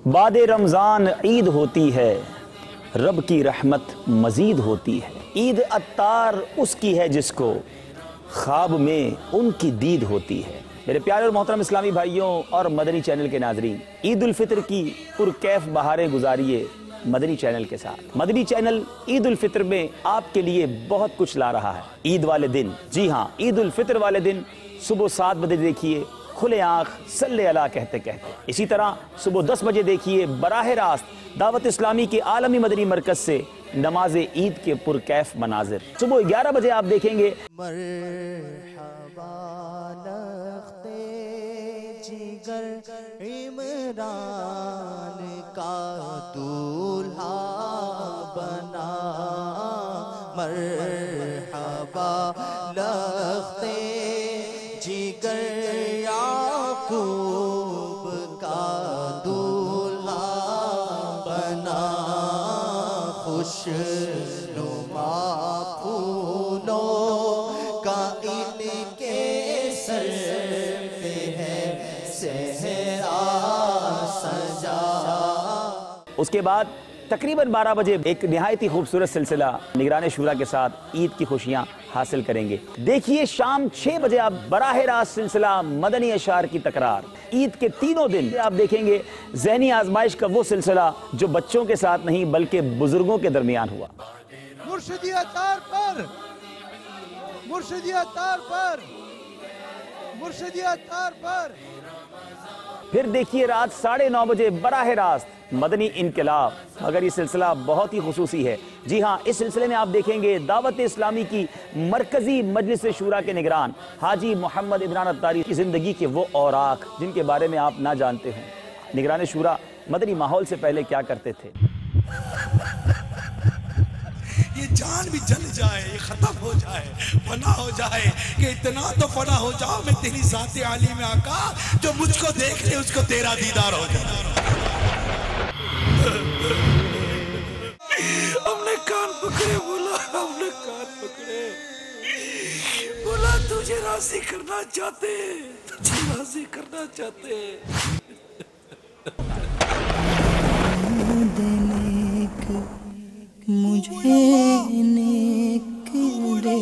بعد رمضان عید ہوتی ہے، رب کی رحمت مزید ہوتی ہے۔ عید عطار اس کی ہے جس کو خواب میں ان کی دید ہوتی ہے۔ میرے پیارے اور محترم اسلامی بھائیوں اور مدنی چینل کے ناظرین، عید الفطر کی پرکیف بہاریں گزاریے مدنی چینل کے ساتھ۔ مدنی چینل عید الفطر میں آپ کے لیے بہت کچھ لا رہا ہے۔ عید والے دن، جی ہاں، عید الفطر والے دن صبح 7 بجے دیکھیے کھلے آنکھ صلی اللہ کہتے کہتے، اسی طرح صبح 10 بجے دیکھیے براہ راست دعوت اسلامی کے عالمی مدنی مرکز سے نماز عید کے پرکیف مناظر۔ صبح 11 بجے آپ دیکھیں گے مرحبا لختے جگر عمران کا دولہا بنا، مرحبا لختے جگر یعقوب کا دولہا بنا، خوش نما پھولوں کا ان کے سر پہ ہے صحرا سجا۔ اس کے بعد تقریباً 12 بجے ایک نہایت ہی خوبصورت سلسلہ نگران شورا کے ساتھ عید کی خوشیاں حاصل کریں گے۔ دیکھیے شام 6 بجے آپ براہ راست سلسلہ مدنی اشعار کی تکرار۔ عید کے تینوں دن آپ دیکھیں گے ذہنی آزمائش کا وہ سلسلہ جو بچوں کے ساتھ نہیں بلکہ بزرگوں کے درمیان ہوا۔ مرشدی عطار پر، مرشدی عطار پر، مرشدی عطار پر۔ پھر دیکھیے رات 9:30 بجے براہ راست مدنی انقلاب، مگر یہ سلسلہ بہت ہی خصوصی ہے۔ جی ہاں، اس سلسلے میں آپ دیکھیں گے دعوت اسلامی کی مرکزی مجلس شورا کے نگران حاجی محمد عمران عطاری کی زندگی کے وہ اوراق جن کے بارے میں آپ نہ جانتے ہیں۔ نگران شورا مدنی ماحول سے پہلے کیا کرتے تھے؟ یہ جان بھی جل جائے، یہ ختم ہو جائے، فنا ہو جائے، کہ اتنا تو فنا ہو جاؤ میں تیری ذات عالی میں آقا، جو مجھ کو دیکھ لے اس کو تیرا دیدار ہو جائے۔ ہم نے کان پکڑے بولا، ہم نے کان پکڑے بولا، تجھے راضی کرنا چاہتے، تجھے راضی کرنا چاہتے۔ مجھے نیک دے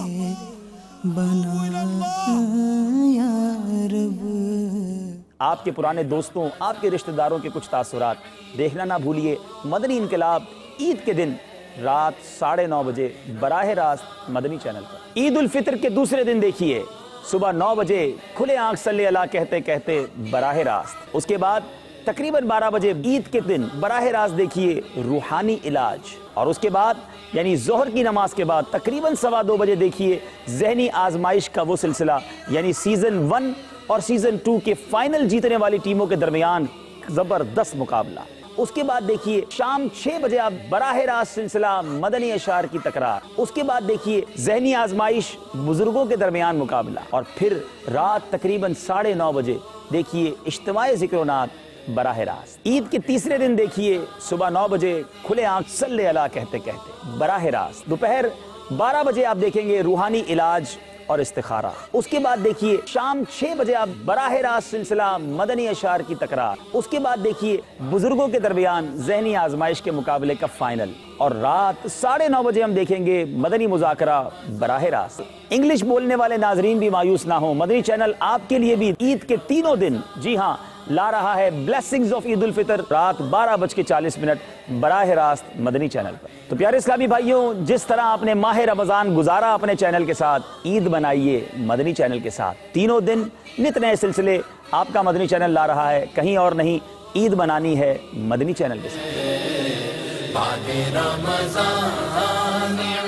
بنا یا رب۔ آپ کے پرانے دوستوں، آپ کے رشتہ داروں کے کچھ تاثرات دیکھنا نہ بھولیے۔ مدنی انقلاب عید کے دن رات 9:30 بجے براہ راست مدنی چینل پر۔ عید الفطر کے دوسرے دن دیکھیے صبح 9 بجے کھلے آنکھ صلی اللہ کہتے کہتے براہ راست۔ اس کے بعد تقریباً 12 بجے عید کے دن براہ راست دیکھیے روحانی علاج، اور اس کے بعد یعنی ظہر کی نماز کے بعد تقریباً 2:15 بجے دیکھیے ذہنی آزمائش کا وہ سلسلہ، یعنی سیزن 1 اور سیزن 2 کے فائنل جیتنے والی ٹیموں کے درمیان زبردست مقابلہ۔ اس کے بعد دیکھیے شام 6 بجے آپ براہ راست سلسلہ مدنی اشعار کی تکرار۔ اس کے بعد دیکھیے ذہنی آزمائش، بزرگوں کے درمیان مقابلہ، اور پھر رات تقریباً 9:30 بجے دیکھیے اجتماع ذکر و نعت براہ راست۔ عید کے تیسرے دن دیکھیے صبح 9 بجے کھلے آنکھ صلی اللہ کہتے کہتے براہ راست۔ دوپہر 12 بجے آپ دیکھیں گے روحانی علاج اور استخارہ۔ اس کے بعد دیکھیے شام 6 بجے آپ براہ راست سلسلہ مدنی اشعار کی تکرار۔ اس کے بعد دیکھیے بزرگوں کے درمیان ذہنی آزمائش کے مقابلے کا فائنل، اور رات 9:30 بجے ہم دیکھیں گے مدنی مذاکرہ براہ راست۔ انگلش بولنے والے ناظرین بھی مایوس نہ ہوں، مدنی چینل آپ کے لیے بھی عید کے تینوں دن، جی ہاں، لا رہا ہے بلیسنگز آف عید الفطر رات 12:40 براہ راست مدنی چینل پر۔ تو پیارے اسلامی بھائیوں، جس طرح آپ نے ماہ رمضان گزارا اپنے چینل کے ساتھ، عید منائیے مدنی چینل کے ساتھ۔ تینوں دن نت نئے سلسلے آپ کا مدنی چینل لا رہا ہے، کہیں اور نہیں، عید منانی ہے مدنی چینل کے ساتھ۔